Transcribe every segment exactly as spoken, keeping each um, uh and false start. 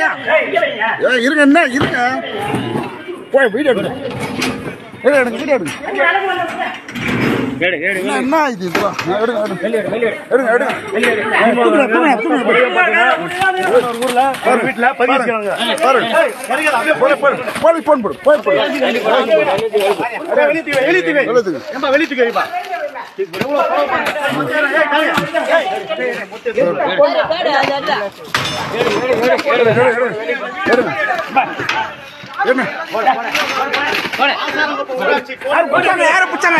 இருங்க என்ன இருங்க போய் வீடியோ எடுங்க எடுங்க வீடியோ எடுங்க என்ன இது இதெல்லாம் போன் போடு போய் என்ன யார புச்சாங்க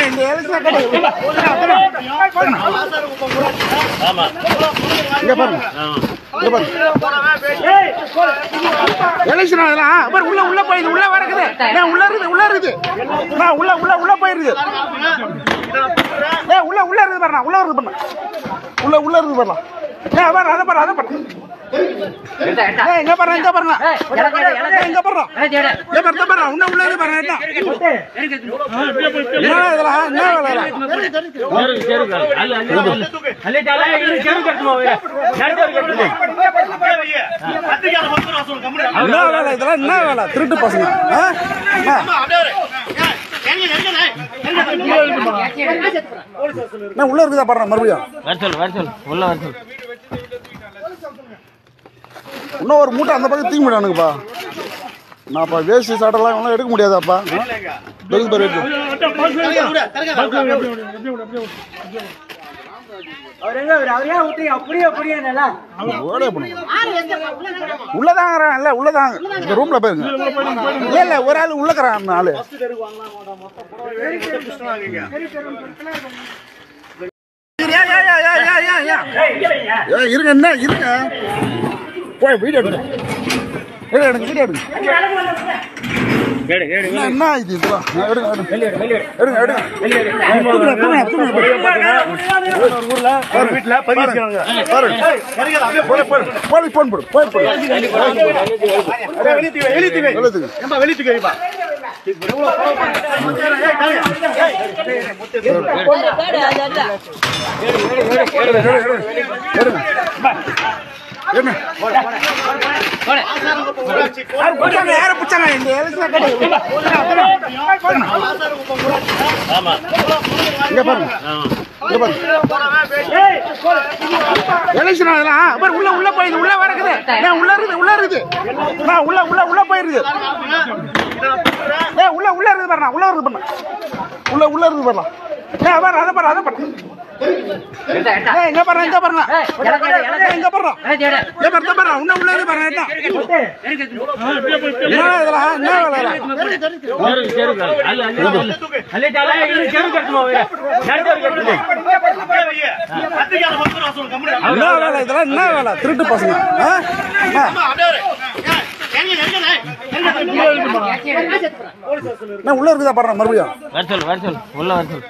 எலெக்ஷன் அதெல்லாம் உள்ள உள்ள போயிடுது உள்ள வரக்குது உள்ள இருக்குது உள்ள இருக்குது உள்ள உள்ள உள்ள போயிருது உள்ள உள்ள இருக்குது பாருண்ணா உள்ள இருக்குது பண்ண உள்ள உள்ள இருக்குது பாருலாம் பாரு அதை பாரு அதை பாரு எங்க பாரு எங்க பாருங்க எங்க பாரு எங்க பாரு இன்னும் உள்ள இருக்கு பாருங்க இதெல்லாம் என்ன வேலை திருட்டு பசங்க உள்ள இருக்குதா பாருங்க மறுபடியும் உள்ள வர இன்னும் ஒரு மூட்டை அந்த பக்கம் தீங்க முடியானுங்கப்பா நான்ப்பா வேஸ்ட் சாட்டெல்லாம் இவங்களாம் எடுக்க முடியாதாப்பா உள்ளதாங்கிறான் இல்ல உள்ளதாங்க இந்த ரூம்ல போயிருங்க இல்ல இல்ல ஒரு ஆள் உள்ளக்கிறான் ஆளு இருங்க என்ன இருங்க போய் வீடியோ எடுங்க எடுங்க வீடியோ எடுங்க என்ன இது இதெல்லாம் போன் போடு போய் என்ன யார புச்சாங்க எலெக்ஷன் அதெல்லாம் உள்ள உள்ள போயிடுது உள்ள வரக்குது உள்ள இருக்குது உள்ள இருக்குது உள்ள உள்ள உள்ள போயிருது உள்ள உள்ள இருக்குது பாருண்ணா உள்ள இருக்குது பண்ண உள்ள உள்ள இருக்குது பாருலாம் பாரு அதை பாரு அதை பாரு எங்க பாரு எங்க பாருங்க எங்க பாரு எங்க பாரு இன்னும் உள்ள இருக்கு பாருங்க இதெல்லாம் என்ன வேலை இதெல்லாம் என்ன வேலை திருட்டு பசங்க உள்ள இருக்குதா பாருங்க மறுபடியும் உள்ள வர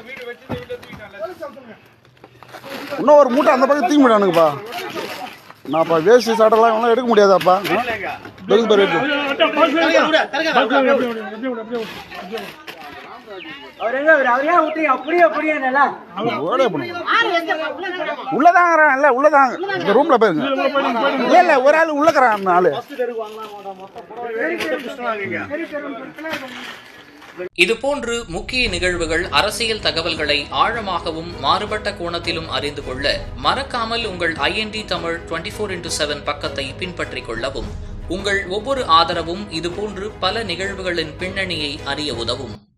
இன்னும் ஒரு மூட்டை அந்த பக்கம் தீங்க முடியானுங்கப்பா நான்ப்பா வேஸ்ட் சாட்டெல்லாம் இவங்களாம் எடுக்க முடியாதாப்பா உள்ளதாங்கிறான் இல்ல உள்ளதாங்க இந்த ரூம்ல போயிருங்க இல்ல இல்ல ஒரு ஆள் உள்ளக்கிறான் ஆளு இதுபோன்று முக்கிய நிகழ்வுகள் அரசியல் தகவல்களை ஆழமாகவும் மாறுபட்ட கோணத்திலும் அறிந்து கொள்ள மறக்காமல் உங்கள் IND Tamil twenty four into seven பக்கத்தை பின்பற்றிக் கொள்ளவும். உங்கள் ஒவ்வொரு ஆதரவும் இதுபோன்று பல நிகழ்வுகளின் பின்னணியை அறிய உதவும்.